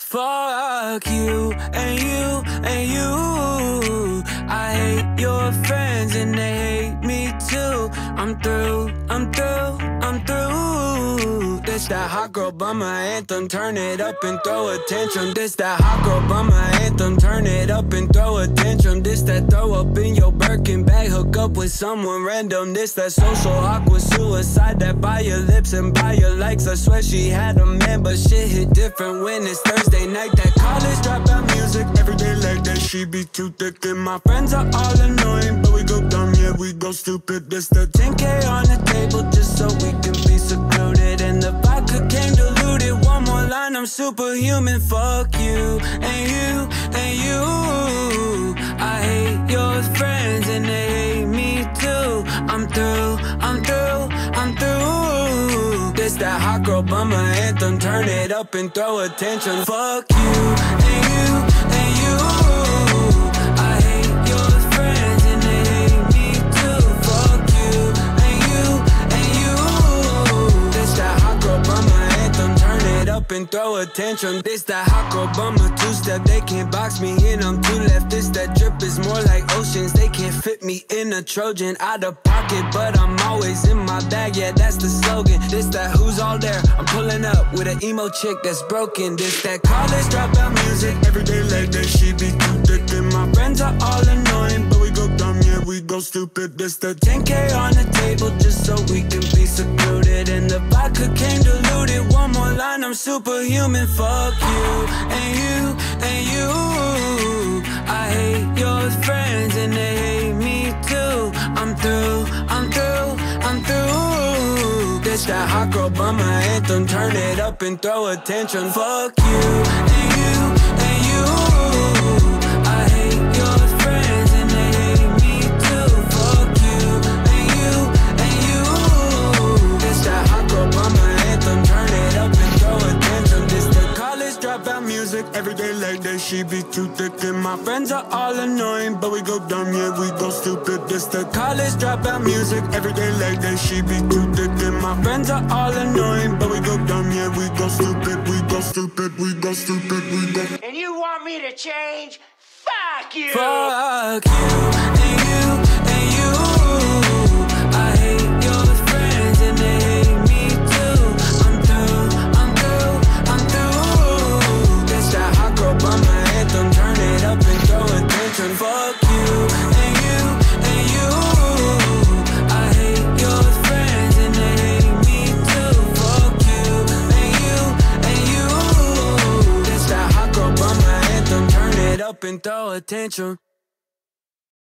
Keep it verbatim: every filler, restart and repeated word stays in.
Fuck you and you and you. I hate your friends and they hate me too. I'm through, I'm through, I'm through. This that hot girl bummer anthem, turn it up and throw a tantrum. This that hot girl bummer anthem, turn it up and throw a tantrum. This that throw up in your Birkin bag, hook up with someone random. This that social awkward suicide, that buy your lips and buy your likes. I swear she had a man, but shit hit different when it's Thursday night. That college dropout music, every day like that. She be too thick and my friends are all annoying, but we go dumb, yeah, we go stupid. This the ten K on the table just so we can be secluded, and the vodka came diluted. One more line, I'm superhuman. Fuck you and you and you. I hate your friends and they hate me too. I'm through, I'm through, I'm through. This that hot girl bummer anthem, turn it up and throw a tantrum. Fuck you and you and you. I hate your friends and they hate me too. Fuck you and you and you. This that hot girl bummer anthem, turn it up and throw a tantrum. This that hot girl bummer two-step, they can't box me in, I'm too left. This that drip is more like oceans, they can't fit me in a Trojan. Out of pocket, but I'm always in my bag, yeah, that's the slogan. This that who's all there, I'm pulling up with an emo chick that's broken. This that college dropout music, every day like that. She be too thick and my friends are all annoying, but we go dumb, yeah, we go stupid. This the ten K on the table just so we can be secluded, and the vodka came diluted. One more line, I'm superhuman. Fuck you and you and you. I hate your friends and they hate me too. I'm through, I'm through, I'm through. This that hot girl bummer anthem, turn it up and throw a tantrum. Fuck you and you and you. I hate your friends and they hate me too. Fuck you and you and you. This that hot girl bummer anthem, turn it up and throw a tantrum. This the college dropout music, every day like that. She be too thick and my friends are all annoying, but we go dumb, yeah, we go stupid. This the college dropout music, every day like that. She be too thick and my friends are all annoying, but we go dumb, yeah, we go stupid. We go stupid, we go stupid, we go. And you want me to change? Fuck you! Fuck you and you and you. I hate your friends and they hate me too. I'm through, I'm through, I'm through. This that hot girl bummer anthem, turn it up and throw a tantrum. Fuck you and you and you. I hate your friends and they hate me too. Fuck you and you and you. This that hot girl bummer anthem, turn it up and throw a tantrum.